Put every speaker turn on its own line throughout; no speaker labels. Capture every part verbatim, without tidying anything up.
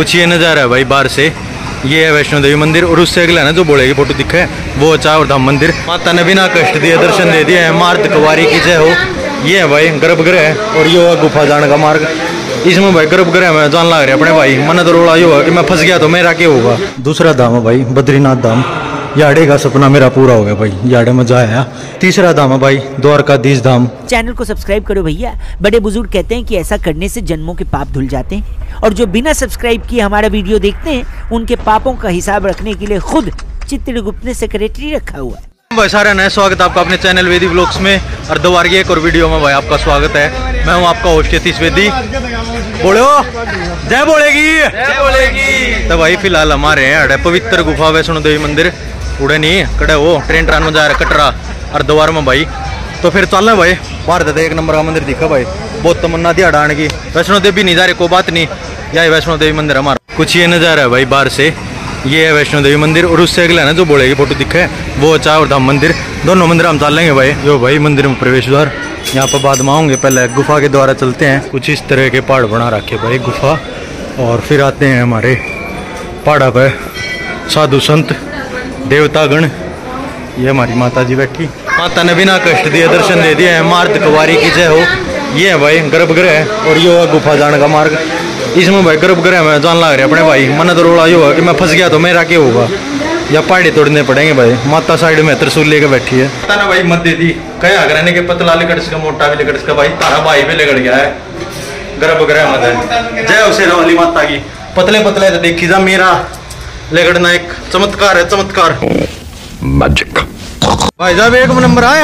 कुछ ये नज़ारा है भाई बाहर से। ये है वैष्णो देवी मंदिर और उससे अगला ना जो बोलेगी फोटो दिखा है वो चार धाम मंदिर। माता ने बिना कष्ट दिए दर्शन दे दिया है। मार्द कुवारी की जय हो। ये है भाई गर्भगृह और यो है गुफा जाने का मार्ग। इसमें भाई गर्भगृह में जान लग रहा है अपने भाई। मन तो रोड़ा यो है कि मैं फंस गया तो मेरा क्या होगा। दूसरा धाम है भाई बद्रीनाथ धाम। याडे का सपना मेरा पूरा हो गया भाई। याडे मजा आया। तीसरा धाम है भाई द्वारकाधीश धाम।
चैनल को सब्सक्राइब करो भैया। बड़े बुजुर्ग कहते हैं कि ऐसा करने से जन्मों के पाप धुल जाते हैं और जो बिना सब्सक्राइब किए हमारा वीडियो देखते हैं उनके पापों का हिसाब रखने के लिए खुद चित्रगुप्त ने सेक्रेटरी रखा हुआ है।
भाई सारा नया स्वागत है आपका अपने चैनल वेदी व्लॉग्स में और दोबारा की एक और वीडियो में भाई आपका स्वागत है। मैं हूं आपका होस्ट यतीश वेदी। बोलो जय बोलेगी जय बोलेगी। तो भाई फिलहाल हमारे हैं पवित्र गुफा वैष्णो देवी मंदिर। उड़े नहीं कड़े वो ट्रेन ट्रान में जा रहा कटरा और दोबारा में भाई। तो फिर चल रहे भाई बाहर देते एक नंबर का मंदिर दिखा भाई। बहुत तमन्ना थी अड़ाने की। वैष्णो देवी नहीं जा रहे कोई बात नहीं। यही वैष्णो देवी मंदिर हमारा। कुछ ये नज़ारा है भाई बाहर से। ये है वैष्णो देवी मंदिर और उससे अगला ना जो बोलेगी फोटो दिखा है वो चार धाम मंदिर। दोनों मंदिर हम चल लेंगे भाई। जो भाई मंदिर में प्रवेश द्वार यहाँ पर बाद में आऊँगे। पहले गुफा के द्वारा चलते हैं। कुछ इस तरह के पहाड़ बना रखे भाई गुफा। और फिर आते हैं हमारे पहाड़ा पर साधु संत देवतागण। ये हमारी माता जी बैठी। माता ने बिना कष्ट दिए दर्शन दे दिया है। मार्द कुवारी की जय हो। ये है भाई गर्भगृह और यो है गुफा जाने का मार्ग। इसमें भाई गर्भगृह में जान लग रहा है अपने भाई। मन तो रोड़ा यो है कि मैं फंस गया तो मेरा क्या होगा। या पहाड़ी तोड़ने पड़ेंगे भाई। माता साइड में त्रिशूल लेके बैठी है। माता ने भाई मत दे दी कया करने के पतला लिकड़ का मोटा भी लिकड़ का भाई। तारा भाई भी लिकड़ गया है गर्भगृह में। जय उसे वाली माता की। पतले पतले तो देखी जा मेरा लेगड़ना एक चमत्कार है चमत्कार मैजिक। भाई साहब एक नंबर आए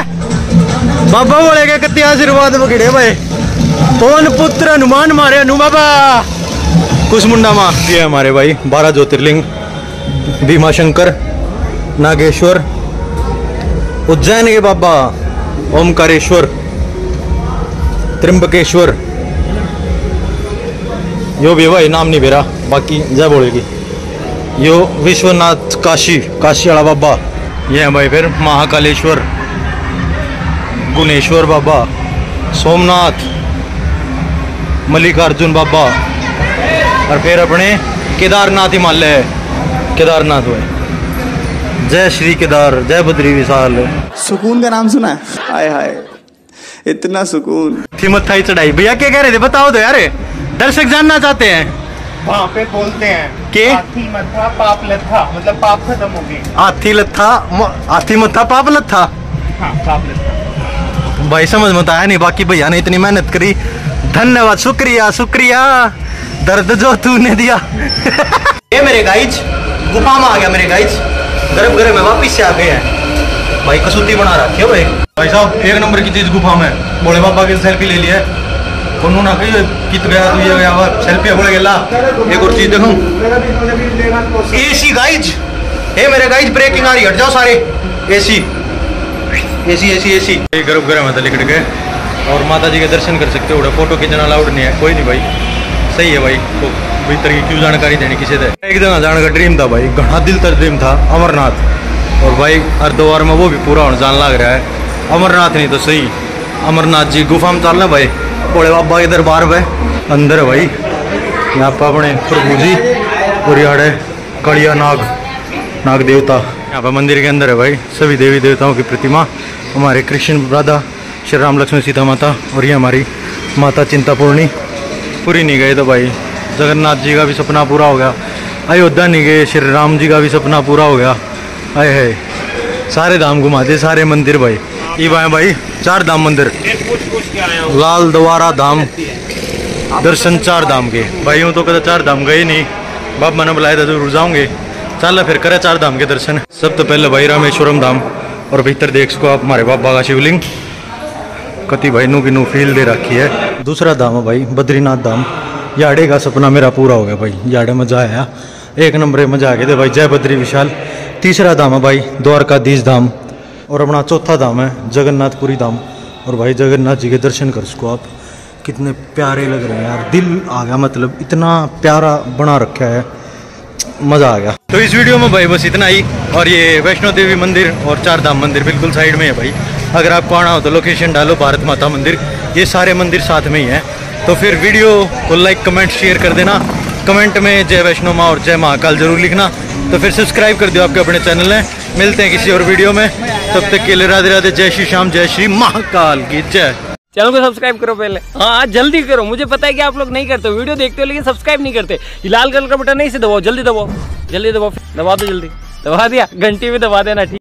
है बाबा बोले के कत्ती आशीर्वाद बखिड़े भाई। पवन पुत्र हनुमान मारे हनु बाबा कुसमुंडा माँ। ये हमारे भाई बारह ज्योतिर्लिंग भीमा शंकर नागेश्वर उज्जैन के बाबा ओमकारेश्वर त्रिंबकेश्वर। यो भी भाई नाम नहीं मेरा बाकी जय बोलेगी। यो विश्वनाथ काशी काशी वाला बाबा। ये है भाई फिर महाकालेश्वर गुणेश्वर बाबा सोमनाथ मल्लिकार्जुन बाबा और फिर अपने केदारनाथ हिमालय केदारनाथ भाई। जय श्री केदार जय बद्री विशाल।
सुकून का नाम सुना है? हाय हाय इतना सुकून।
हिम्मत थाई चढ़ाई भैया क्या कह रहे थे बताओ तो यार। दर्शक जानना चाहते हैं।
वहाँ पे बोलते हैं
के
हाथी मत्था पाप लत्था मतलब पाप खत्म हो गई।
हाथी लत्था हाथी मत्था पाप लत्था।
हाँ पाप लत्था
भाई समझ में आया नहीं। बाकी भैया ने इतनी मेहनत करी धन्यवाद शुक्रिया शुक्रिया। दर्द जो तूने दिया। ये मेरे गाइज गुफा में आ गया मेरे गाइज। गर्भगृह में वापिस से आ गए हैं भाई। कसूती बना रखी है भाई। भाई साहब एक नंबर की चीज गुफा में भोले बाबा की सेल्फी ले लिया है। उन्होंने कही कित गया तू ये गया सेल्फी बोले गेला। एक और चीज देखूं एसी गाइज। हे मेरे गाइज ब्रेकिंग आ रही हट जाओ सारे। एसी एसी एसी एसी। गर्भगृह में लिकट गए और माता जी के दर्शन कर सकते हो। फोटो खींचना अलाउड नहीं है कोई नहीं भाई। सही है भाई तो भीतर की क्यों जानकारी देनी किसी से। एक दिन जाने का ड्रीम था भाई। घना दिल तक ड्रीम था अमरनाथ। और भाई हर दो बार में वो भी पूरा होने जान लग रहा है। अमरनाथ नहीं तो सही अमरनाथ जी गुफा में चलना भाई। भोले बाबा के दरबार पे अंदर है भाई। यहाँ पर अपने प्रभु जी और यहाँ कालिया नाग नाग देवता। यहाँ पर मंदिर के अंदर है भाई सभी देवी देवताओं की प्रतिमा। हमारे कृष्ण राधा श्री राम लक्ष्मण सीता माता और ये हमारी माता चिंतापूर्णी। पूरी नहीं गए तो भाई जगन्नाथ जी का भी सपना पूरा हो गया। अयोध्या नहीं गए श्री राम जी का भी सपना पूरा हो गया। आए है सारे धाम घुमाते सारे मंदिर भाई। ये भाई भाई चार धाम मंदिर लाल द्वारा धाम दर्शन चार धाम के भाई। हूँ तो कदा चार धाम गए नहीं। बाप मैंने बुलाया था जरूर जाऊंगे। चल फिर करे चार धाम के दर्शन। सब तो पहले भाई रामेश्वरम धाम और भीतर देख सको आप हमारे बाबा का शिवलिंग। कति भाई नू की नू फील दे रखी है। दूसरा धाम है भाई बद्रीनाथ धाम। याडे का सपना मेरा पूरा हो गया भाई। याडे मजा आया एक नंबर मजा आ गया थे भाई। जय बद्री विशाल। तीसरा धाम है भाई द्वारकाधीश धाम और अपना चौथा धाम है जगन्नाथपुरी धाम। और भाई जगन्नाथ जी के दर्शन कर सको आप। कितने प्यारे लग रहे हैं यार। दिल आ गया मतलब इतना प्यारा बना रखा है मज़ा आ गया। तो इस वीडियो में भाई बस इतना ही। और ये वैष्णो देवी मंदिर और चार धाम मंदिर बिल्कुल साइड में है भाई। अगर आपको आना हो तो लोकेशन डालो भारत माता मंदिर। ये सारे मंदिर साथ में ही हैं। तो फिर वीडियो को लाइक कमेंट शेयर कर देना कमेंट में जय वैष्णो माँ और जय महाकाल जरूर लिखना। तो फिर सब्सक्राइब कर दियो आपके अपने चैनल में। मिलते हैं किसी और वीडियो में, तब तक के लिए राधे राधे, जय श्री श्याम, जय श्री महाकाल की जय।
चैनल को सब्सक्राइब करो पहले, हाँ जल्दी करो। मुझे पता है कि आप लोग नहीं करते, वीडियो देखते हो लेकिन सब्सक्राइब नहीं करते। ये लाल कलर का बटन नहीं से दबाओ, जल्दी दबाओ, जल्दी दबाओ, दबा दो, जल्दी दबा दिया, घंटी भी दबा देना। ठीक।